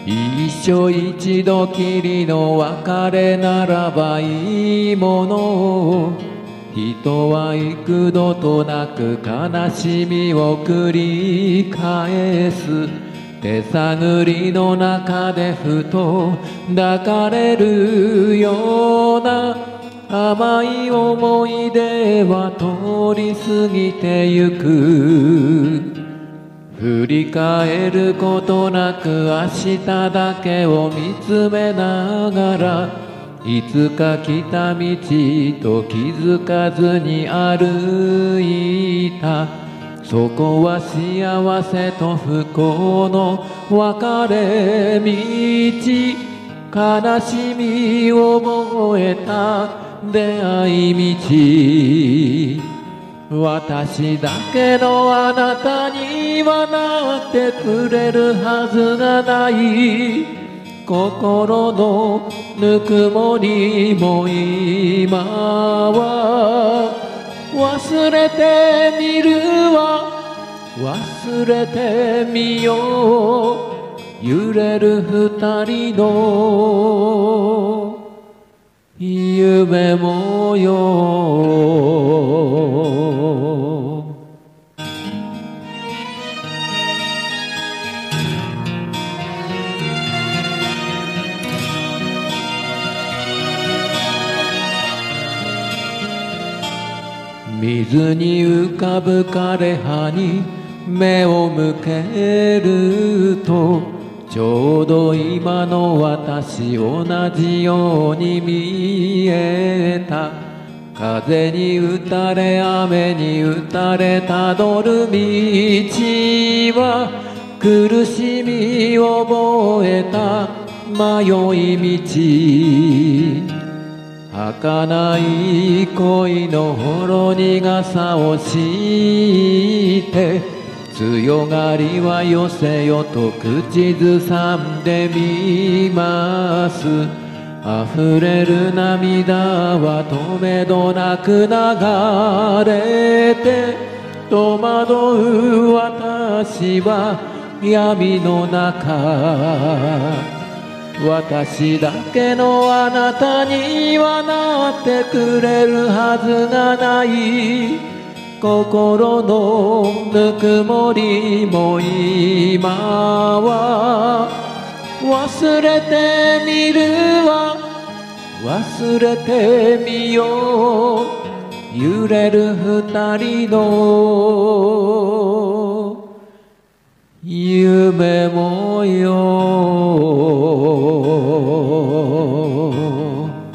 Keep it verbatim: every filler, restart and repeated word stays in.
一生一度きりの別れならばいいもの。人は幾度となく悲しみを繰り返す。手探りの中でふと抱かれるような甘い思い出は通り過ぎてゆく。振り返ることなく明日だけを見つめながら、いつか来た道と気づかずに歩いた。そこは幸せと不幸の分かれ道。悲しみを覚えた出会い道。私だけのあなたにはなってくれるはずがない。心のぬくもりも今は忘れてみるわ。忘れてみよう。揺れる二人の夢模様。水に浮かぶ枯葉に目を向けると、ちょうど今の私同じように見えた。風に打たれ雨に打たれたどる道は、苦しみを覚えた迷い道。儚い恋のほろ苦さを知って、強がりはよせよと口ずさんでみます。溢れる涙はとめどなく流れて、戸惑う私は闇の中。私だけのあなたにはなってくれるはずがない。心のぬくもりも今は忘れてみるわ。忘れてみよう。揺れる二人の夢模様。